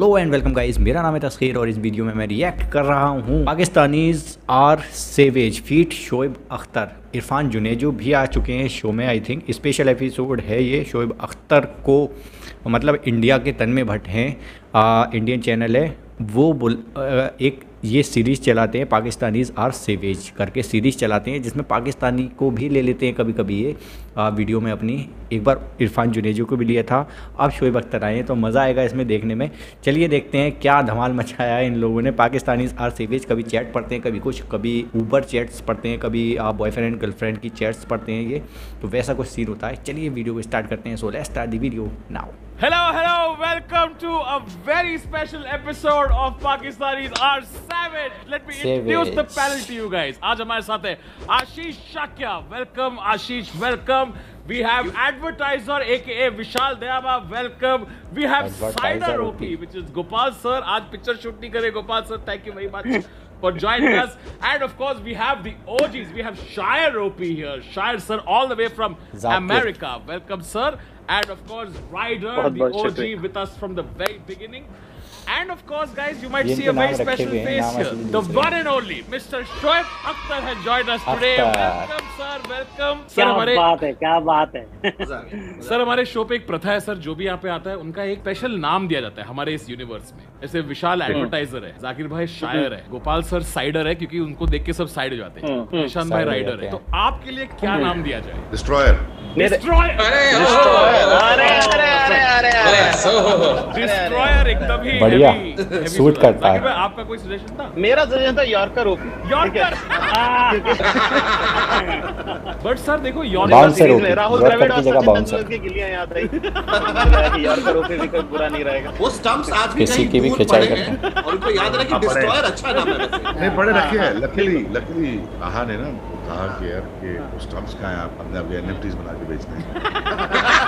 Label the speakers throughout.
Speaker 1: Hello and welcome guys, मेरा नाम है तस्खीर और इस वीडियो में मैं रिएक्ट कर रहा हूँ Pakistanis are savage feat Shoaib Akhtar. Irfan Junejo भी आ चुके हैं शो में। आई थिंक स्पेशल एपिसोड है ये। शोएब अख्तर को मतलब इंडिया के तन्मय भट्ट हैं, इंडियन चैनल है वो एक ये सीरीज़ चलाते हैं, पाकिस्तानीज आर सेवेज करके सीरीज़ चलाते हैं, जिसमें पाकिस्तानी को भी ले लेते हैं कभी कभी ये वीडियो में अपनी। एक बार इरफान जुनेजो को भी लिया था, अब शोएब अख्तर आए हैं, तो मज़ा आएगा इसमें देखने में। चलिए देखते हैं क्या धमाल मचाया है इन लोगों ने। पाकिस्तानीज आर सेवेज कभी चैट पढ़ते हैं, कभी कुछ, कभी ऊबर चैट्स पढ़ते हैं, कभी बॉयफ्रेंड गर्लफ्रेंड की चैट्स पढ़ते हैं ये, तो वैसा कुछ सीन होता है। चलिए वीडियो को स्टार्ट करते हैं। So let's start the video now.
Speaker 2: Hello, welcome to a very special episode of Pakistanis Are Savage. Let me introduce the panel to you guys. आज हमारे साथ है आशीष Shakya. Welcome Ashish, welcome. We have advertiser aka Vishal Dayaba. Welcome. We have Cider OP, which is Gopal sir. आज picture shoot नहीं करे Gopal sir. Thank you very much for joining us. And of course we have the OGs. We have Shire OP here. Shire sir all the way from America. Welcome sir. And of course Ryder, the OG with us from the very beginning. And of course guys, you might see a very special face here. The one and only Mr. Shoaib Akhtar has joined us today. Welcome sir, welcome.
Speaker 3: क्या बात है
Speaker 2: sir, हमारे show पे एक प्रथा है sir, जो भी यहाँ पे आता है उनका एक स्पेशल नाम दिया जाता है हमारे इस यूनिवर्स में। जैसे विशाल एडवर्टाइजर है, जाकिर भाई शायर है, गोपाल सर साइडर है क्योंकि उनको देख के सब साइड हो जाते हैं, निशांत भाई राइडर है। तो आपके लिए क्या नाम दिया जाए?
Speaker 4: डिस्ट्रॉयर।
Speaker 2: डिस्ट्रॉयर एकदम ही
Speaker 1: बढ़िया सूट करता है।
Speaker 2: आपका कोई सजेशन था?
Speaker 3: मेरा सजेशन था yorker OP.
Speaker 2: Yorker but sir देखो
Speaker 3: यॉर्कर राहुल द्रविड़ और सचिन तेंदुलकर की गिल्लियां याद रही। यॉर्कर ओपी भी कोई बुरा नहीं रहेगा।
Speaker 5: वो स्टंप्स आज भी
Speaker 1: किसी की भी खिंचाई करते हैं
Speaker 5: और उनको याद रहे कि डिस्ट्रॉयर अच्छा नाम है।
Speaker 4: नहीं पढ़े रखे हैं। लकीली कहा ने ना कहा कि यार कि स्टंप्स का है, हमने अभी एनएफटीज बना के बेचने हैं।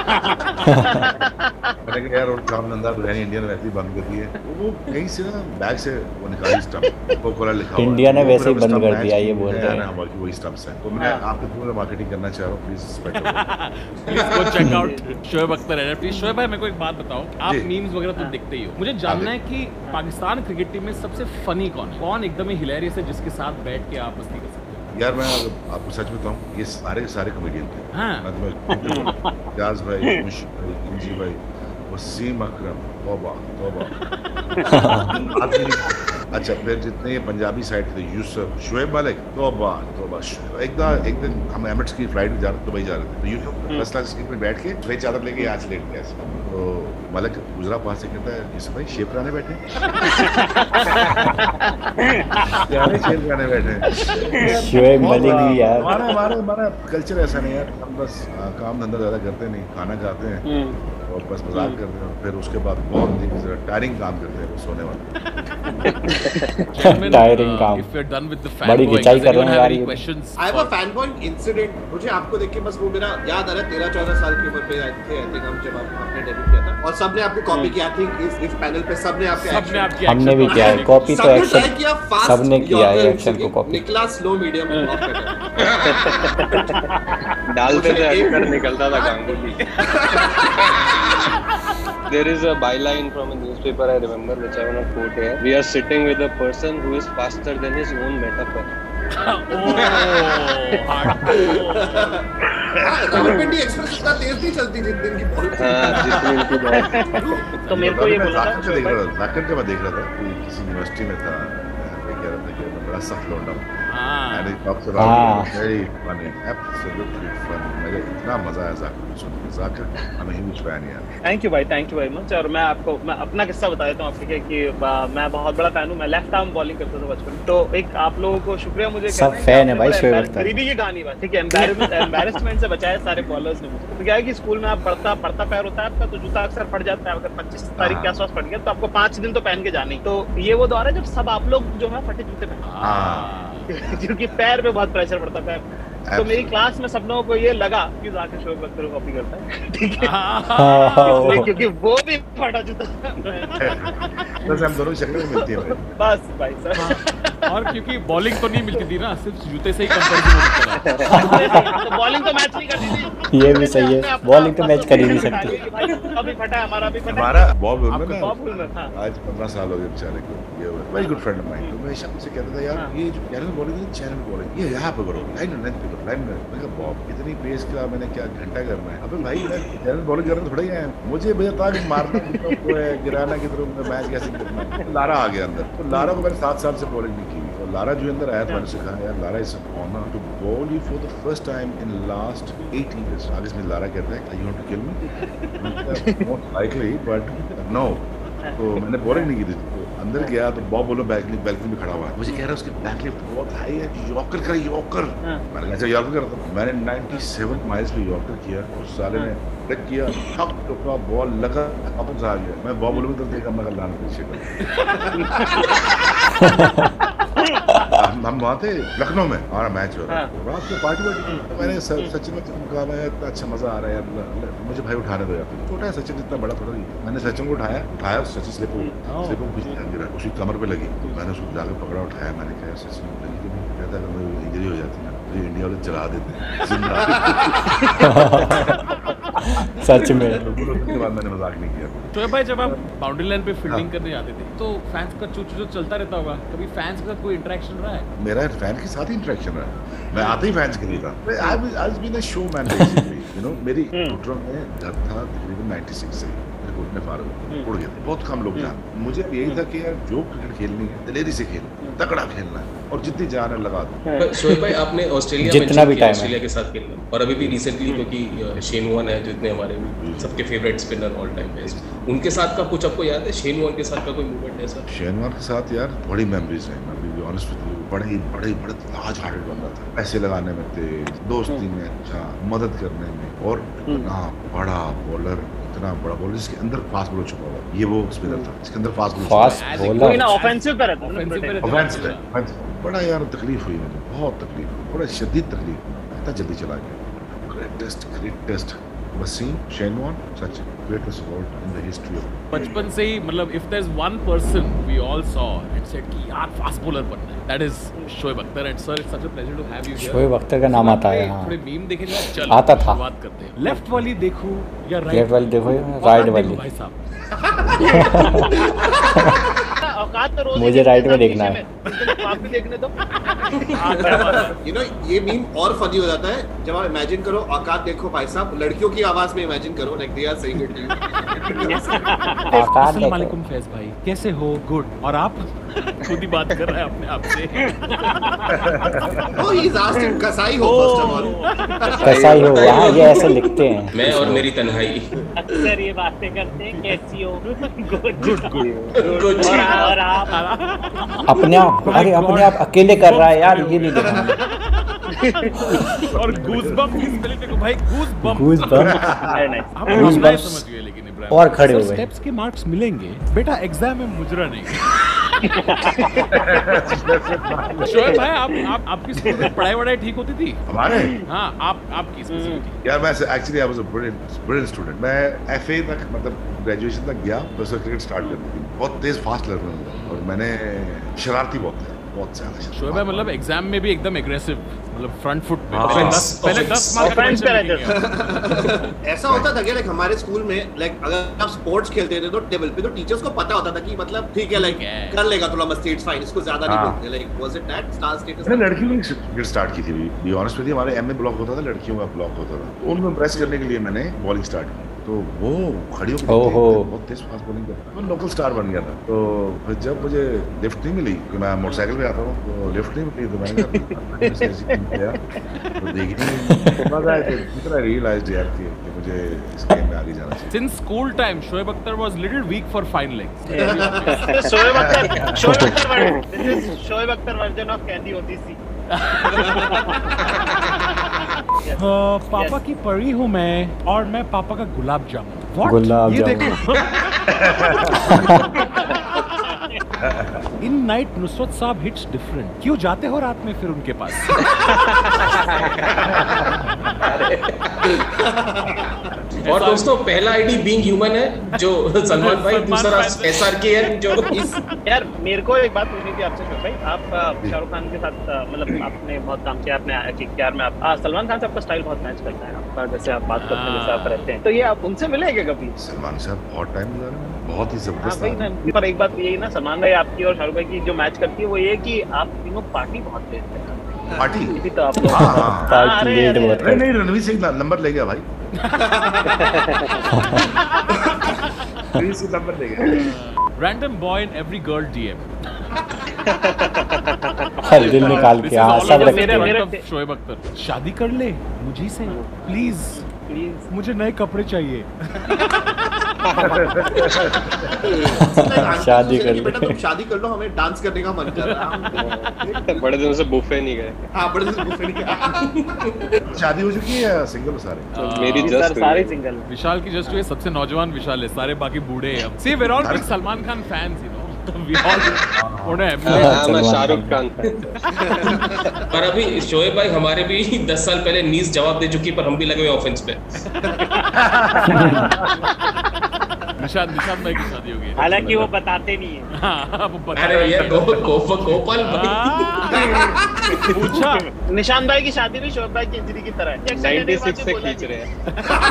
Speaker 4: मैंने कहा यार और काम धंधा रहनी इंडियन वैसे ही बंद कर दी है। वो कहीं से ना बैग से वो निकाली स्टंप, कोकोला लिखा हुआ
Speaker 1: इंडिया ने वैसे ही बंद कर दिया, ये बोल रहे हैं
Speaker 4: हमारी वही स्टंप्स हैं। तो मैं आपके थ्रू मार्केटिंग करना चाह रहा हूँ, please
Speaker 2: go check out Shoaib Akhtar NFT. Shoaib भाई मेरे को एक बात बताओ, आप मीम्स वगैरह तो देखते ही हो, मुझे जानना है कि पाकिस्तान क्रिकेट टीम में सबसे फनी कौन है, कौन एकदम ही हिलेरियस है जिसके साथ बैठ के आप मस्ती कर सकते हो?
Speaker 4: यार मैं आपको सच बताऊं, ये सारे कॉमेडियन थे।
Speaker 2: हाँ।
Speaker 4: मतलब जाज भाई, मुशी भाई, इंजी भाई, वसीम अकरम, तौबा अच्छा, फिर जितने ये पंजाबी साइड थे, यूसुफ, शुएब मलिक, तौबा। एक दिन हम एमिरेट्स की फ्लाइट दुबई जा रहे थे, तो यूसुफ फर्स्ट क्लास सीट में बैठ के वही चादर लेके यहाँ से लेट गया। तो मलिक गुजरा पास से कहता है, यूसुफ भाई शेप कराने बैठे शेप कराने बैठे।
Speaker 1: शुएब मलिक भी यार,
Speaker 4: हमारा कल्चर ऐसा नहीं यार, हम बस काम धंधा ज्यादा करते नहीं, खाना खाते हैं और बस मजाक करते हैं, फिर उसके बाद बहुत टायरिंग काम करते हैं, सोने वाले
Speaker 1: टायरिंग काम। बड़ी खिंचाई कर रहे हैं यार ये।
Speaker 5: I have a fan boy incident. मुझे आपको देख के बस वो मेरा याद आ रहा है, 13-14 साल की उम्र पे थे आई थिंक हम, जब आपने डेब्यू किया था और सबने आपको कॉपी किया। आई थिंक इस पैनल पे सबने आपके
Speaker 1: हमने भी किया है कॉपी, तो एक्शन सबने किया है एक्शन को कॉपी।
Speaker 5: निकला स्लो मीडियम
Speaker 3: डालते थे अक्सर निकलता था Ganguly. There is a byline from a newspaper I remember, which I want to quote here. We are sitting with a person who is faster than his own metaphor.
Speaker 5: Rawalpindi express इतना तेज नहीं चलती जितनी इनकी बॉल।
Speaker 3: हाँ, जितनी इनकी बॉल। तो मेरे को ये बोला था,
Speaker 4: जाकर के मैं देख रहा था कि किसी यूनिवर्सिटी में था, मैं कह रहा था कि मैं बड़ा सख्त लौंडा हूँ। And he talks about very funny, absolutely funny. मुझे इतना मजा आया जाकिर को सुन के। Zakir I'm a huge fan यार।
Speaker 3: Thank you very much। और मैं अपना किस्सा बता देता हूँ आपके कि मैं बहुत बड़ा फैन हूँ। मैं लेफ्ट आर्म बॉलिंग करता था बचपन। तो एक आप लोगों को शुक्रिया मुझे
Speaker 1: सब फैन है भाई शोएब अख्तर।
Speaker 3: गरीबी की कहानी बात, ठीक है, एम्बैरेसमेंट से बचाया सारे बॉलर्स ने मुझे। तो क्या है कि स्कूल में आप पढ़ता पैर होता है आपका, तो जूता अक्सर फट जाता है। अगर 25 तारीख के आसपास फट गया तो आपको 5 दिन तो पहन के जाने। तो ये वो दौर है जब सब आप लोग जो है फटे जूते पहनते क्योंकि पैर पे बहुत प्रेशर पड़ता है। तो मेरी क्लास में सब लोगों को ये लगा कि जाकिर शोएब अख्तर को कॉपी करता है, ठीक है, क्योंकि वो भी फटा जूता।
Speaker 4: बस हम दोनों की शक्लें मिलती है
Speaker 3: बस भाई साहब।
Speaker 2: और क्योंकि बॉलिंग तो नहीं मिलती थी ना, सिर्फ जूते से ही कंपैरिजन हो सकता था।
Speaker 3: तो बॉलिंग तो मैच नहीं करती थी।
Speaker 1: ये भी सही है, बॉलिंग तो मैच कर ही नहीं सकती।
Speaker 3: अभी फटा है हमारा, भी फटा
Speaker 4: हमारा बॉब
Speaker 2: आपका
Speaker 4: ना
Speaker 3: बॉब उलमर, हाँ।
Speaker 4: आज 15 साल हो गए बेचारे को। ये very good friend of mine. तो मैं हमेशा मुझसे कहता था यार ये जो चैनल बॉलिंग है, चैनल बॉलिंग ये यहाँ पे करो, लाइन लेंथ पे करो, लाइन में। मैं कहा बॉब इतनी पेस का मैंने क्या घंटा करना है? अबे भाई मैं चैनल बॉलिंग करना थोड़ा ही है, मुझे भैया ताकि मारना कितना है, गिराना कितना, मैच कैसे करना है। लारा आ गया अंदर, तो लारा को मैंने 7 साल से बॉलिंग नहीं की। तो लारा जो अंदर आया तो मैंने सिखा यार Lara is honour to bowl you for the first time in last 8 years। आगे इसमें लारा कहता है you want to kill me, most likely but no. तो मैंने बॉलिंग नहीं की थी। तो अंदर गया तो बॉब बोलो बैल्कनी में खड़ा हुआ है, मुझे कह रहा है उसकी बैक लिफ्ट बहुत हाई है, यॉर्कर कर यॉर्कर। मैंने कहा यॉर्कर करता हूँ। मैंने 97 माइल्स पे यॉर्कर किया, उस साले ने ट्रिक किया, ठक टुकड़ा बॉल लगा, वापस आ गया। मैं बॉब बोलो तो देखा, मैं लान पीछे हम वहाँ थे लखनऊ में, हमारा मैच हो रहा है, रात को पार्टी वार्टी। तो मैंने सचिन में कहा मैं इतना अच्छा मजा आ रहा है यार, मुझे भाई उठाने दो यार। छोटा है सचिन, इतना बड़ा थोड़ा नहीं। मैंने सचिन को उठाया, सचिन स्लिप कुछ गिरा, उसकी कमर पे लगी। मैंने उसको जाकर पकड़ा, उठाया। मैंने कहा सचिन लगी, तो कहता है अगर इंजरी हो जाती है ना तो इंडिया वाले चला देते
Speaker 1: सच में।
Speaker 4: उसके बाद मैंने मजाक नहीं किया।
Speaker 2: तो भाई जब आप बाउंड्री लाइन पे फील्डिंग करने जाते थे तो फैंस का चूचू चलता रहता होगा, कभी फैंस के साथ कोई इंटरेक्शन रहा है?
Speaker 4: मेरा फैन के साथ ही इंटरेक्शन रहा। मैं आते ही फैंस के लिए था। आज been a show man basically, you know. मेरी टोटल में घर था तकरीबन 96 से उठने फारूक उड़ गए थे, बहुत कम लोग जान। मुझे यही था कि यार जो क्रिकेट खेलनी है दिलेरी से खेलना, तगड़ा खेलना है और जितनी जान है लगा दो।
Speaker 6: शोएब भाई आपने ऑस्ट्रेलिया
Speaker 1: जितना भी टाइम
Speaker 6: ऑस्ट्रेलिया के साथ खेलना, और अभी भी रिसेंटली क्योंकि शेन वॉर्न है जो इतने हमारे सबके favourite spinner all time best, उनके साथ का कुछ आपको याद है? शेन वॉर्न के साथ का कोई मूवमेंट है सर?
Speaker 4: शेन वॉर्न के साथ यार बड़ी मेमोरीज है। मैं बी ऑनेस्ट विद यू, बड़े लार्ज हार्टेड बंदा था। पैसे लगाने में तेज, दोस्ती में अच्छा, मदद करने में, और इतना बड़ा बॉलर, इतना बड़ा बॉलर जिसके अंदर फास्ट बॉलर छुपा हुआ। ये वो स्पिनर था जिसके अंदर फास्ट बॉलर
Speaker 3: कोई ना ऑफेंसिव पे रहता है,
Speaker 4: ऑफेंस। बड़ा यार तकलीफ हुई मुझे, बहुत तकलीफ, बड़ा शदीद तकलीफ। इतना जल्दी चला गया। ग्रेटेस्ट वसीम, शेन वॉर्न, सच greatest award in the history of
Speaker 2: बचपन से ही मतलब if there's one person we all saw and said कि यार फास्ट बॉलर बनना है, that is Shoaib Akhtar. and sir it's such a pleasure to have you here।
Speaker 1: Shoaib Akhtar का नाम आता है, हाँ।
Speaker 2: थोड़े मीम देखे जाए, चलो
Speaker 1: आता था।
Speaker 2: बात करते हैं। लेफ्ट वाली देखो या राइट?
Speaker 1: लेफ्ट वाली देखो या राइट वाली?
Speaker 2: भाई साहब
Speaker 3: औकात तो रोज
Speaker 1: मुझे राइट में देखना है।
Speaker 3: आप भी देखने दो।
Speaker 5: यू नो ये मीम और फनी हो जाता है जब आप इमेजिन करो, औकात देखो भाई साहब, लड़कियों की आवाज में इमेजिन करो, like they are saying it to you.
Speaker 2: अस्सलाम वालेकुम फैज भाई, कैसे हो? गुड। और आप? खुद ही बात कर रहा है अपने आप से।
Speaker 5: ओह ही इज आस्किंग कसाई हो फर्स्ट ऑफ ऑल।
Speaker 1: कसाई हो, हाँ ये ऐसे लिखते हैं।
Speaker 6: मैं और मेरी तन्हाई।
Speaker 3: अक्सर ये बातें करते हैं, कैसी हो?
Speaker 2: गुड।
Speaker 3: और आप?
Speaker 1: अपने आप, अरे अपने आप अकेले कर रहा है यार, ये नहीं देखना।
Speaker 2: और गूज़बम्प की स्पेलिंग देखो भाई, गूज़बम्प।
Speaker 1: गूज़बम्प,
Speaker 2: आप
Speaker 1: गूज़बम्प
Speaker 2: समझ गए लेकिन इब्राहिम।
Speaker 1: और खड़े हो गए।
Speaker 2: स्टेप्स के मार्क्स मिलेंगे बेटा, एग्जाम में मुजरा नहीं। शोएब भाई आपकी स्कूल में पढ़ाई वढ़ाई ठीक होती थी?
Speaker 4: हमारे
Speaker 2: हाँ आपकी स्पेसिफिकली।
Speaker 4: यार मैं actually I was a brilliant student. मैं एफए तक मतलब ग्रेजुएशन तक गया, तो उससे क्रिकेट स्टार्ट कर दी। बहुत तेज फास्ट लर्नर हूँ और मैंने शरारती बहुत ज्यादा।
Speaker 2: शोएब भाई मतलब एग्जाम में भी एकदम एग्रेसिव, मतलब फ्रंट फुट पे पहले 10
Speaker 3: Offense पे रहते
Speaker 2: मार्क्स।
Speaker 5: ऐसा होता था कि लाइक हमारे स्कूल में लाइक अगर आप स्पोर्ट्स खेलते थे तो टेबल पे तो टीचर्स को पता होता था कि मतलब ठीक है लाइक कर लेगा थोड़ा मस्ती, इट्स फाइन, इसको ज्यादा नहीं बोलते। Like was it that star status?
Speaker 4: मैंने लड़कियों की क्रिकेट स्टार्ट की थी। बी ऑनेस्ट विद यू, हमारे एमए ब्लॉक होता था, लड़कियों का ब्लॉक होता था। उनको इम्प्रेस करने के लिए मैंने बॉलिंग स्टार्ट की। तो वो खड़ी होकर बहुत तेज फास्ट बॉलिंग करता, मैं लोकल स्टार बन गया था। तो फिर जब मुझे लिफ्ट नहीं मिली, कि मैं मोटरसाइकिल पे आता हूँ तो लिफ्ट नहीं मिली, तो मैंने कहा तो देखनी रियलाइज्ड यार कि मुझे इस गेम में आगे जाना चाहिए।
Speaker 2: Since school time, Shoaib Akhtar was little weak for fine legs.
Speaker 3: Shoaib Akhtar version of candy होती थी।
Speaker 2: पापा की परी हूँ मैं, और मैं पापा का गुलाब जामुन।
Speaker 1: गुलाब
Speaker 2: ये
Speaker 1: जामुन।
Speaker 2: इन नाइट नुसरत साहब हिट्स डिफरेंट, क्यों जाते हो रात में फिर उनके पास?
Speaker 6: और दोस्तों पहला आईडी बीइंग ह्यूमन है जो सलमान भाई, दूसरा SRK है जो
Speaker 3: यार मेरे को एक बात पूछनी थी आपसे भाई, आप शाहरुख खान के साथ मतलब आपने बहुत काम किया, आपने KKR में आप सलमान खान से आपका स्टाइल बहुत मैच करता है आपका, जैसे आप बात करते हैं, जैसे आप रहते हैं, तो ये आप उनसे मिले क्या कभी?
Speaker 4: सलमान साहब बहुत टाइम लगा रहे हैं, बहुत ही जबरदस्त।
Speaker 3: पर एक बात यही ना, सलमान भाई आपकी और शाहरुख भाई की जो मैच करती है वो ये कि आप तीनों पार्टी बहुत देते हैं।
Speaker 4: पार्टी
Speaker 3: भी तो आप लोग
Speaker 4: नहीं रणवीर सिंह नंबर ले गया भाई। रणवीर सिंह नंबर ले गया।
Speaker 2: Random boy in every girl DM.
Speaker 1: हर दिल निकाल के सब रखते हैं।
Speaker 2: शोएब अख्तर शादी कर ले मुझे से प्लीज, मुझे नए कपड़े चाहिए।
Speaker 1: शादी कर
Speaker 5: बेटा तुम शादी कर लो, हमें डांस करने का मन कर रहा है।
Speaker 7: बड़े दिनों से बुफे नहीं गए।
Speaker 5: हाँ बड़े दिनों से बुफे नहीं गए।
Speaker 4: शादी हो चुकी है सिंगल सारे?
Speaker 7: मेरी जस्ट
Speaker 3: सारे सिंगल।
Speaker 2: विशाल की जस्ट हुई, सबसे नौजवान विशाल है, सारे बाकी बूढ़े हैं। See, we're all big Salman Khan fans, you know. We all
Speaker 7: मैं शाहरुख खान
Speaker 6: पर अभी शोएब भाई हमारे भी 10 साल पहले नीस जवाब दे चुकी, पर हम भी लगे हुए ऑफेंस पे।
Speaker 2: निशाद भाई की शादी हो गई,
Speaker 3: हालांकि वो बताते नहीं है।
Speaker 2: हाँ, वो बता
Speaker 6: अरे ये गोपाल भाई
Speaker 2: पूछा।
Speaker 3: निशान भाई की शादी भी शोएब भाई की इंजरी की तरह है,
Speaker 7: 96 से खींच रहे हैं।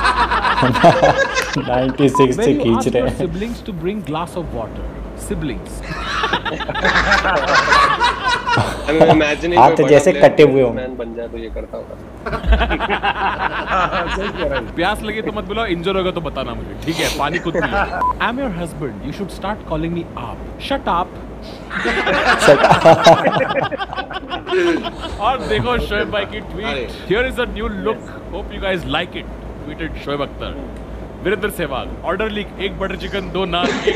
Speaker 1: 96 से खींच रहे हैं।
Speaker 2: Siblings to bring glass of water. Siblings.
Speaker 1: हाथ जैसे कटे हुए हो।
Speaker 7: बन जाए तो ये करता होगा।
Speaker 2: प्यास लगी तो मत बुलाओ, इंजर होगा तो बताना मुझे, ठीक है? पानी खुद पियो। I'm your husband. You should start calling me up. Shut up. और देखो शोएब भाई की tweet. Here is a new look. Hope you guys like it. Tweeted Shoaib Akhtar. Virender Sehwag, order leak, 1 butter chicken, 2 naan, 1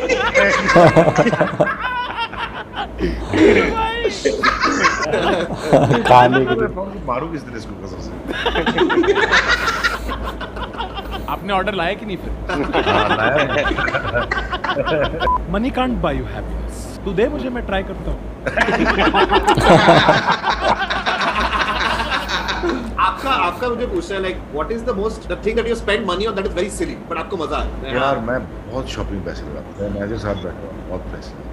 Speaker 2: beer.
Speaker 1: खाने के लिए
Speaker 4: मारू किस तरह इसको कसम से।
Speaker 2: आपने ऑर्डर लाया कि नहीं फिर? Money can't buy you happiness. तू दे मुझे, मैं ट्राई करता हूँ।
Speaker 5: आपका मुझे पूछना है, like what is the most the thing that you spend money on that is very silly but आपको मजा आता है?
Speaker 4: यार मैं बहुत शॉपिंग पैसे लगाता हूं, मैं मैनेजर साथ बैठा हूं, बहुत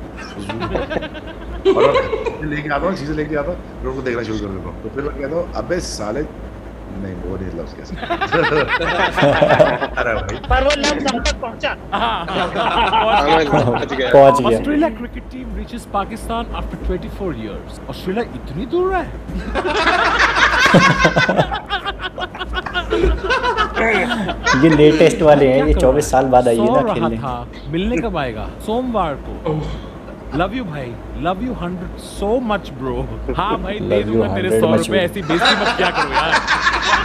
Speaker 4: पैसे और लेके आता हूं, चीजें लेके आता हूं, लोगों को देखना शुरू कर देता हूं, तो फिर मैं कहता हूँ अबे साले नहीं वो नहीं लफ्ज कैसे। अरे भाई
Speaker 3: पर वो लफ्ज हम तक पहुंचा।
Speaker 1: पहुंच गया।
Speaker 2: Australia cricket team reaches Pakistan after 24 years. Australia इतनी दूर है?
Speaker 1: ये लेटेस्ट वाले हैं, ये 24 साल बाद आई है ना खेलने।
Speaker 2: मिलने कब आएगा? सोमवार को। लव यू भाई, love you 100 so much bro. हाँ भाई दे दूंगा तेरे 100 रुपए, ऐसी बेइज्जती मत क्या करो यार।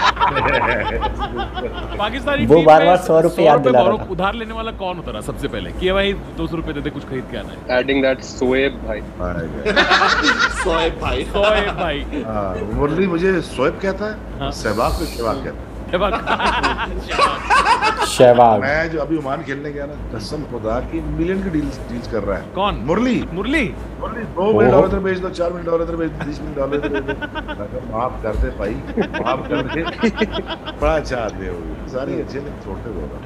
Speaker 2: पाकिस्तानी
Speaker 1: वो बार-बार 100 रुपए याद दिला रहा था।
Speaker 2: उधार लेने वाला कौन होता रहा सबसे पहले कि भाई 200 रुपए दे दे, कुछ खरीद के आना है।
Speaker 7: एडिंग दैट शोएब भाई।
Speaker 5: शोएब भाई।
Speaker 4: हाँ मुरली मुझे शोएब कहता है, सहवाग को शहवाग कहता है।
Speaker 1: शहवाग।
Speaker 4: मैं जो अभी ओमान खेलने गया ना, कसम खुदा की मिलियन की डील्स कर रहा है।
Speaker 2: कौन?
Speaker 4: मुरली।
Speaker 2: 2
Speaker 4: मिलियन डॉलर इधर भेज दो, 4 मिलियन डॉलर इधर भेज दो, 30 मिलियन डॉलर इधर भेज दो। माफ कर दे भाई, माफ कर दे। बड़ा अच्छा आदमी है वो, सारी अच्छे ने छोड़ते बोला।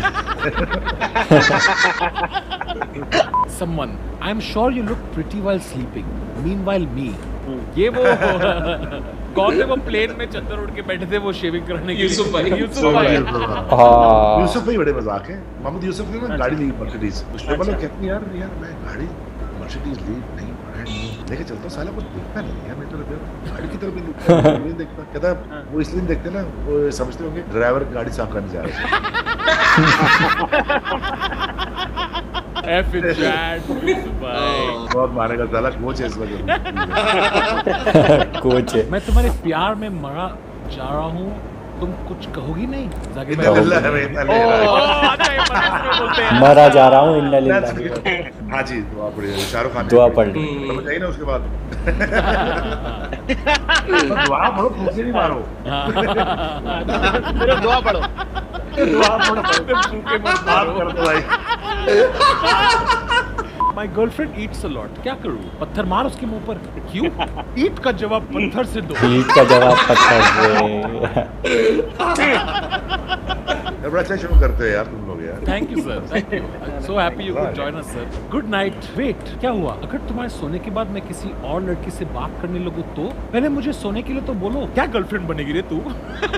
Speaker 2: Someone, I am sure you look pretty while sleeping. Meanwhile me. ये वो कौन थे वो प्लेन में चद्दर उड़ के बैठे थे वो शेविंग करने के लिए? यूसुफ भाई।
Speaker 1: हाँ
Speaker 4: यूसुफ भाई बड़े मजाक है। मोहम्मद यूसुफ ने ना गाड़ी ली मर्सिडीज, उसने बोला कहते यार मैं गाड़ी मर्सिडीज ली नहीं, लेके चलता हूँ, साला कुछ देखता नहीं है, मैं तो गाड़ी की तरफ नहीं देखता। कहता वो इसलिए देखते ना, वो समझते होंगे ड्राइवर गाड़ी साफ करने जा रहा है। बहुत मारेगा साला, कोच है इस वजह।
Speaker 1: कोच है।
Speaker 2: मैं तुम्हारे प्यार में मरा जा रहा हूँ, तुम कुछ कहोगी नहीं?
Speaker 1: मरा जा रहा हूँ, इन्ना लिल्लाह।
Speaker 4: हाँ जी, दुआ पढ़िए, शाहरुख खान
Speaker 1: दुआ पढ़
Speaker 4: समझ आई ना उसके बाद। दुआ पढ़ो, फूंके नहीं मारो।
Speaker 3: सिर्फ दुआ पढ़ो।
Speaker 4: दुआ पढ़ो, फूंके मत मारो भाई।
Speaker 2: My girlfriend eats a lot. क्या करूँ? पत्थर मार उसके मुंह पर। क्यों? ईट का जवाब पत्थर से दो।
Speaker 1: ईट का जवाब पत्थर से।
Speaker 4: बड़ा अच्छा शो करते हो यार तुम लोग यार।
Speaker 2: Thank you sir, thank you. So happy you could join us sir. Good night. Wait, क्या हुआ? अगर तुम्हारे सोने के बाद मैं किसी और लड़की से बात करने लगूं तो? पहले मुझे सोने के लिए तो बोलो, क्या गर्लफ्रेंड बनेगी रे तू?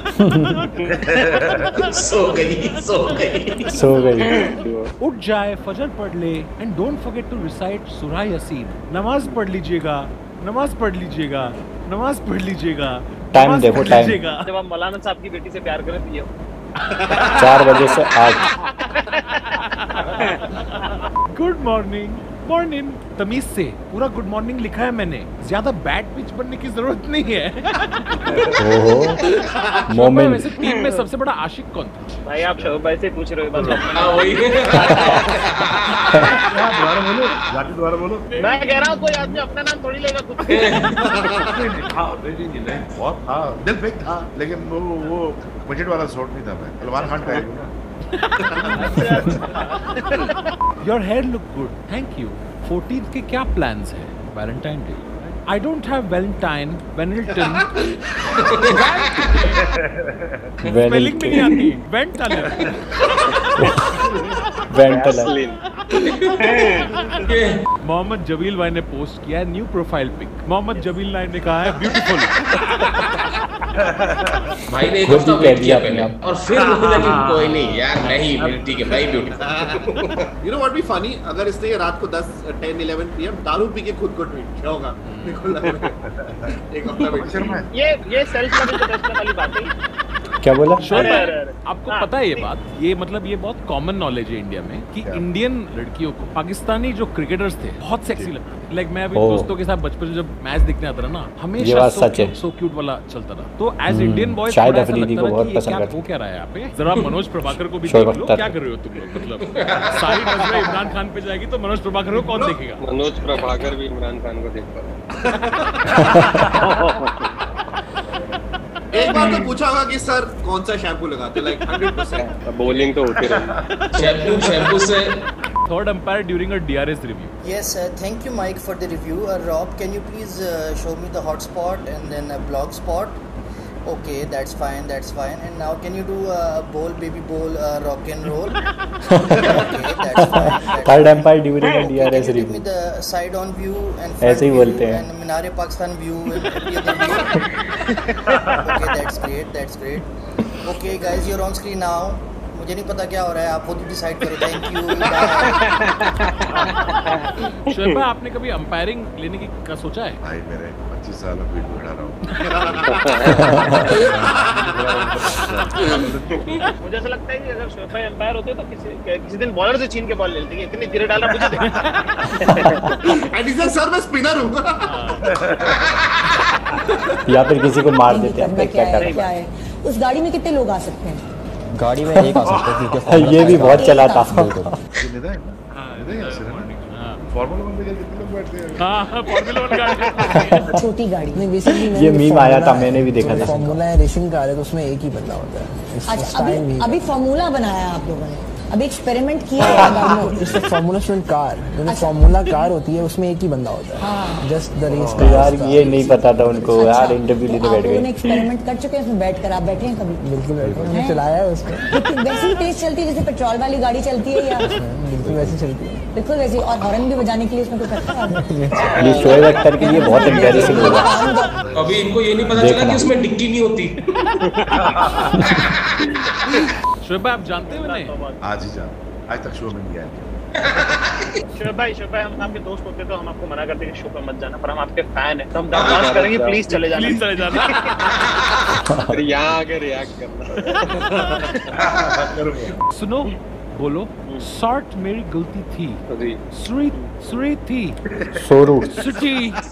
Speaker 6: सो गई।
Speaker 2: उठ जाए, फजर पढ़ ले and don't forget to recite सूरह यासीन। नमाज पढ़ लीजिएगा, नमाज पढ़ लीजिएगा, नमाज पढ़ लीजिएगा।
Speaker 1: टाइम देखो, टाइम
Speaker 3: जब आप मौलाना साहब की बेटी से प्यार करें तो ये
Speaker 1: 4 बजे से 8।
Speaker 2: Good morning. मॉर्निंग तमीज से पूरा गुड मॉर्निंग लिखा है मैंने, ज्यादा बैड पिच बनने की जरूरत नहीं है।
Speaker 1: ओहो मोमेंट।
Speaker 2: वैसे टीम में सबसे बड़ा आशिक कौन था?
Speaker 3: भाई आप शोएब भाई से पूछ रहे हो बात।
Speaker 6: हाँ वही।
Speaker 4: दोबारा बोलो।
Speaker 3: मैं कह रहा हूँ कोई आदमी अपना नाम थोड़ी लेगा खुद से।
Speaker 4: बहुत था, दिल फेक था, लेकिन वो बजट वाला शॉट नहीं था। मैं सलमान खान का
Speaker 2: Your hair look good, thank you. 14th के क्या plans है? Valentine Day. I don't have Valentine. Spelling भी नहीं आती.
Speaker 7: Vaseline.
Speaker 2: मोहम्मद जबील भाई ने पोस्ट किया है new profile pic. Mohammad Jabeel भाई ने कहा है ब्यूटीफुल।
Speaker 6: भाई ने एक हफ्ता वेट किया पहले और फिर बोला कि कोई नहीं यार, नहीं ठीक है भाई beautiful.
Speaker 5: You know what be funny? अगर इसने ये रात को 10-11 PM दारू पी के खुद को ट्वीट किया होगा, एक हफ्ता वेट।
Speaker 3: ये सेल्फ लव वाली बात है।
Speaker 1: क्या बोला?
Speaker 2: आपको पता है ये बात? ये मतलब ये बहुत कॉमन नॉलेज है इंडिया में कि इंडियन लड़कियों को पाकिस्तानी जो क्रिकेटर्स थे बहुत सेक्सी लगते थे। लाइक मैं अभी दोस्तों के साथ बचपन में जब मैच देखने आता रहा ना, हमेशा सो क्यूट वाला चलता रहा। तो as Indian boys
Speaker 1: Shahid Afridi को बहुत पसंद करते।
Speaker 2: वो क्या रहा है यहाँ पे? जरा मनोज प्रभाकर को भी देख लो, क्या कर रहे हो तुम लोग? मतलब सारी नजरें इमरान खान पे जाएगी तो मनोज प्रभाकर को कौन देखेगा?
Speaker 7: मनोज प्रभाकर भी इमरान खान को देख पा रहा
Speaker 5: एक बार तो पूछा होगा कि सर कौन सा शैम्पू लगाते, लाइक 100%।
Speaker 7: बॉलिंग तो होती रही।
Speaker 6: शैम्पू से
Speaker 2: Third umpire during a DRS review.
Speaker 8: Yes, thank you, Mike, for the review. Rob, can you please show me the hotspot and then a blog spot? Okay, that's fine, that's fine. And now can you do a bowl, baby bowl, rock and roll? Okay, that's fine.
Speaker 1: Third umpire during a DRS
Speaker 8: Give
Speaker 1: review.
Speaker 8: me the side-on view and
Speaker 1: ऐसे ही
Speaker 8: front
Speaker 1: बोलते
Speaker 8: view
Speaker 1: हैं।
Speaker 8: and Minare Pakistan view and every other view. Okay, that's great, that's great. Okay, guys, you're on screen now. मुझे नहीं पता क्या हो रहा है, आप खुद डिसाइड करो। Thank you.
Speaker 2: शोएब भाई, आपने कभी अंपायरिंग लेने की का सोचा है?
Speaker 4: भाई मेरे 25 साल फील्ड में खड़ा रहा हूँ।
Speaker 3: मुझे ऐसा लगता है कि अगर शोएब भाई अंपायर होते तो किसी दिन बॉलर से छीन के बॉल ले लेते कि इतनी धीरे डाल रहा मुझे देख।
Speaker 5: एडिसन सर मैं स्पिनर हूँ।
Speaker 1: या फिर किसी को मार देते हैं।
Speaker 9: क्या है? उस गाड़ी में कितने लोग आ सकते हैं?
Speaker 10: गाड़ी में एक आ सकता है क्योंकि
Speaker 1: ये भी बहुत चलाता।
Speaker 4: फॉर्मूला 1 में कितने लोग बैठते हैं?
Speaker 2: हाँ, फॉर्मूला 1 गाड़ी।
Speaker 9: छोटी गाड़ी में बेसिकली
Speaker 1: ये मीम आया था, मैंने भी देखा था।
Speaker 10: फॉर्मूला रेसिंग कार है तो उसमें एक ही बंदा होता है।
Speaker 9: अच्छा, अभी फॉर्मूला बनाया आप लोगों ने, अभी एक्सपेरिमेंट किया है गाड़ी में।
Speaker 10: इससे फॉर्मूला स्टूडेंट कार, जो फॉर्मूला कार होती है उसमें एक ही बंदा होता है। Just the race.
Speaker 1: यार ये नहीं पता था उनको। यार इंटरव्यू लेने बैठ गए।
Speaker 9: एक्सपेरिमेंट कर चुके हैं उसमें बैठकर? आप बैठे हैं कभी?
Speaker 10: बिल्कुल बैठे, हमने चलाया है उसको।
Speaker 9: वैसे ही तेज चलती है जैसे पेट्रोल वाली गाड़ी चलती है या?
Speaker 10: बिल्कुल वैसे चलती है।
Speaker 9: बिल्कुल वैसे। और हॉर्न भी बजाने के लिए इसमें कुछ रखा है?
Speaker 1: ये शोएब अख्तर के लिए बहुत एम्बैरेसिंग होगा।
Speaker 6: अभी इनको ये नहीं पता चला कि उसमें डिक्की नहीं होती।
Speaker 2: शोएब भाई, आप जानते हो नहीं?
Speaker 4: आज ही जान, आज तक शो में नहीं आया।
Speaker 3: शोएब भाई हम आपके दोस्त होते तो हम आपको मना करते कि शो पर मत जाना, पर हम आपके फैन हैं तो हम डांस करेंगे, प्लीज चले जाना।
Speaker 2: प्लीज चले जाना।
Speaker 7: फिर यहाँ आके रिएक्ट करना।
Speaker 2: सुनो, बोलो। शॉर्ट मेरी गलती थी। सुरी थी।
Speaker 1: सोरू।
Speaker 2: सुची।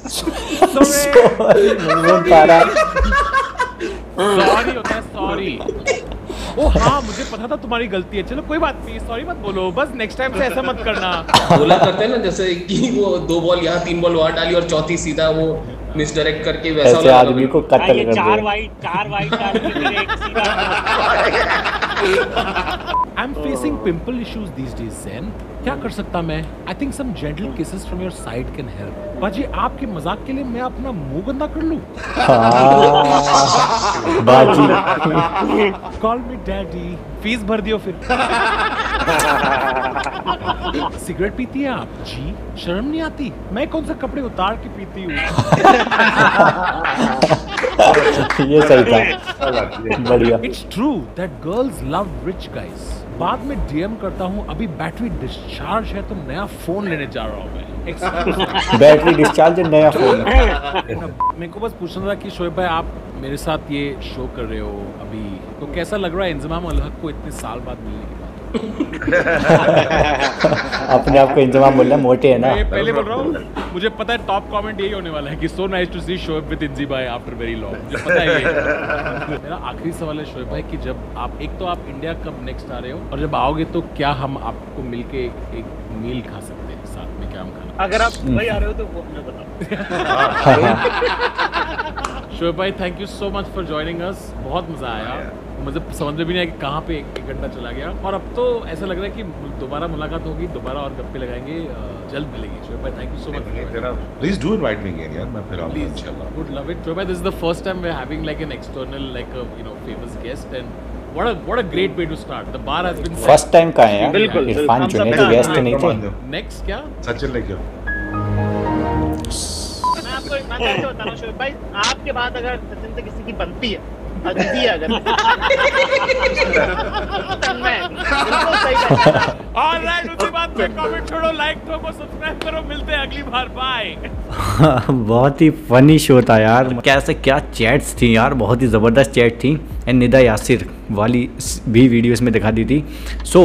Speaker 2: सॉरी होता है, सॉरी। ओ हाँ, मुझे पता था तुम्हारी गलती है। चलो कोई बात नहीं, सॉरी मत बोलो, बस नेक्स्ट टाइम से ऐसा मत करना।
Speaker 6: बोला करते हैं ना जैसे कि वो 2 बॉल यहाँ 3 बॉल वहाँ डाली और चौथी सीधा वो मिसडायरेक्ट करके वैसा
Speaker 1: ऐसे
Speaker 6: वाला
Speaker 1: आदमी को कत्ल कर दे।
Speaker 11: चार वाइट डाल के फिर एक सीधा।
Speaker 2: I'm facing pimple issues these days, Zen. क्या कर सकता मैं? I think some gentle kisses from your side can help. बाजी आपके मजाक के लिए मैं अपना मुंह गंदा कर लूं?
Speaker 1: बाजी।
Speaker 2: Call me daddy. फीस भर दियो फिर। सिगरेट पीती हैं आप? जी। शर्म नहीं आती? मैं कौन सा कपड़े उतार के पीती हूँ?
Speaker 1: ये सही था, बढ़िया।
Speaker 2: It's true that girls love rich guys. बाद में डीएम करता हूँ, अभी बैटरी डिस्चार्ज है तो नया फोन लेने जा रहा हूँ मैं।
Speaker 1: बैटरी डिस्चार्ज है, नया फोन।
Speaker 2: मेरे को बस पूछना था कि शोएब भाई आप मेरे साथ ये शो कर रहे हो अभी, तो कैसा लग रहा है इंजमाम उल हक को इतने साल बाद मिलने के बाद?
Speaker 1: अपने आप को इंजमाम बोल रहा, मोटे है ना।
Speaker 2: मैं पहले बोल रहा हूँ, मुझे पता है टॉप कमेंट यही होने वाला है कि so nice to see Shoaib with Inzi भाई आफ्टर वेरी लॉन्ग। मुझे पता है ये। मेरा आखिरी सवाल है शोएब भाई कि जब आप, एक तो आप इंडिया कब नेक्स्ट आ रहे हो, और जब आओगे तो क्या हम आपको मिलके एक मील खा सकते हैं साथ में? क्या हम खाना?
Speaker 3: अगर आप दुबई आ रहे हो तो वो हमें बताओ।
Speaker 2: शोएब भाई thank you so much for joining us, बहुत मजा आया। मुझे समझ में भी नहीं आया कि कहाँ पे एक घंटा चला गया, और अब तो ऐसा लग रहा है कि दोबारा मुलाकात होगी, दोबारा और गप्पे लगाएंगे, जल्द मिलेंगे। शोएब भाई thank you so much.
Speaker 4: Please do invite me again यार, मैं फिर आऊंगा इंशाल्लाह।
Speaker 2: Would love it. शोएब भाई this is the first time we are having like an external like a you know famous guest, and what a great way to start. The bar has been
Speaker 1: first time का है यार, Irfan Junejo guest नहीं थे।
Speaker 2: Next क्या
Speaker 4: सचिन ने क्यों?
Speaker 3: मैं आपको कैसे बता रहा हूँ शोएब भाई, आपके बाद अगर सचिन से किसी की बनती है, अगर
Speaker 2: ऑलराइट, उसके बाद में कमेंट छोड़ो, लाइक ठोको, सब्सक्राइब करो, मिलते हैं अगली बार, बाय।
Speaker 1: बहुत ही फनी शो था यार, कैसे क्या चैट्स थी यार, बहुत ही ज़बरदस्त चैट थी। एंड निदा यासिर वाली भी वीडियोस में दिखा दी थी। सो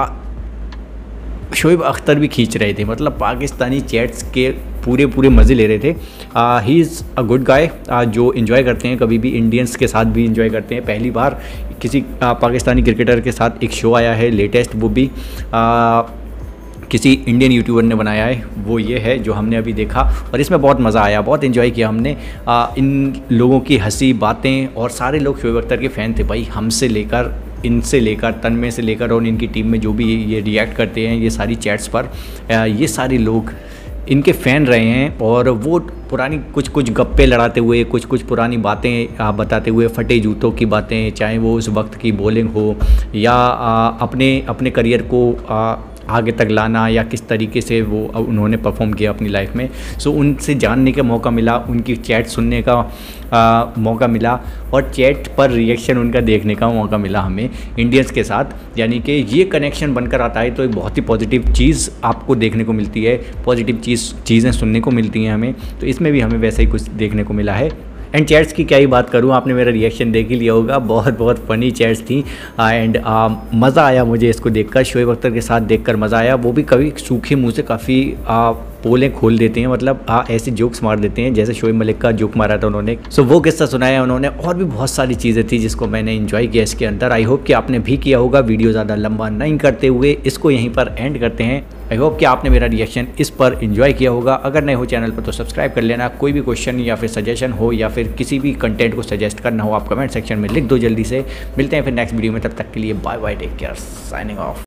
Speaker 1: शोएब अख्तर भी खींच रहे थे, मतलब पाकिस्तानी चैट्स के पूरे मज़े ले रहे थे। He is a good guy, जो इन्जॉय करते हैं, कभी भी इंडियंस के साथ भी इन्जॉय करते हैं। पहली बार किसी पाकिस्तानी क्रिकेटर के साथ एक शो आया है लेटेस्ट, वो भी किसी इंडियन यूट्यूबर ने बनाया है, वो ये है जो हमने अभी देखा, और इसमें बहुत मज़ा आया, बहुत इन्जॉय किया हमने। इन लोगों की हंसी बातें, और सारे लोग शोएब अख्तर के फ़ैन थे भाई, हमसे लेकर, इनसे लेकर, तन्मय से लेकर, और इनकी टीम में जो भी ये रिएक्ट करते हैं ये सारी चैट्स पर, ये सारे लोग इनके फ़ैन रहे हैं। और वो पुरानी कुछ गप्पे लड़ाते हुए, कुछ पुरानी बातें बताते हुए, फटे जूतों की बातें, चाहे वो उस वक्त की बॉलिंग हो या अपने करियर को आगे तक लाना, या किस तरीके से वो उन्होंने परफॉर्म किया अपनी लाइफ में। सो उनसे जानने का मौका मिला, उनकी चैट सुनने का मौका मिला, और चैट पर रिएक्शन उनका देखने का मौका मिला हमें इंडियंस के साथ। यानी कि ये कनेक्शन बनकर आता है तो एक बहुत ही पॉजिटिव चीज़ आपको देखने को मिलती है, पॉजिटिव चीज़ें सुनने को मिलती हैं हमें। तो इसमें भी हमें वैसा ही कुछ देखने को मिला है। एंड चैट्स की क्या ही बात करूँ, आपने मेरा रिएक्शन देख ही लिया होगा, बहुत फ़नी चैट्स थी। एंड मज़ा आया मुझे इसको देखकर, शोएब अख्तर के साथ देखकर मज़ा आया। वो भी कभी सूखे मुँह से काफ़ी पोलें खोल देते हैं, मतलब ऐसे जोक्स मार देते हैं, जैसे शोएब मलिक का जोक मारा था उन्होंने। सो वो किस्सा सुनाया उन्होंने, और भी बहुत सारी चीज़ें थी जिसको मैंने इन्जॉय किया इसके अंदर। आई होप कि आपने भी किया होगा। वीडियो ज़्यादा लंबा नहीं करते हुए इसको यहीं पर एंड करते हैं। आई होप कि आपने मेरा रिएक्शन इस पर इन्जॉय किया होगा। अगर नए हो चैनल पर तो सब्सक्राइब कर लेना। कोई भी क्वेश्चन या फिर सजेशन हो, या फिर किसी भी कंटेंट को सजेस्ट करना हो, आप कमेंट सेक्शन में लिख दो जल्दी से। मिलते हैं फिर नेक्स्ट वीडियो में, तब तक के लिए bye bye, take care, signing of.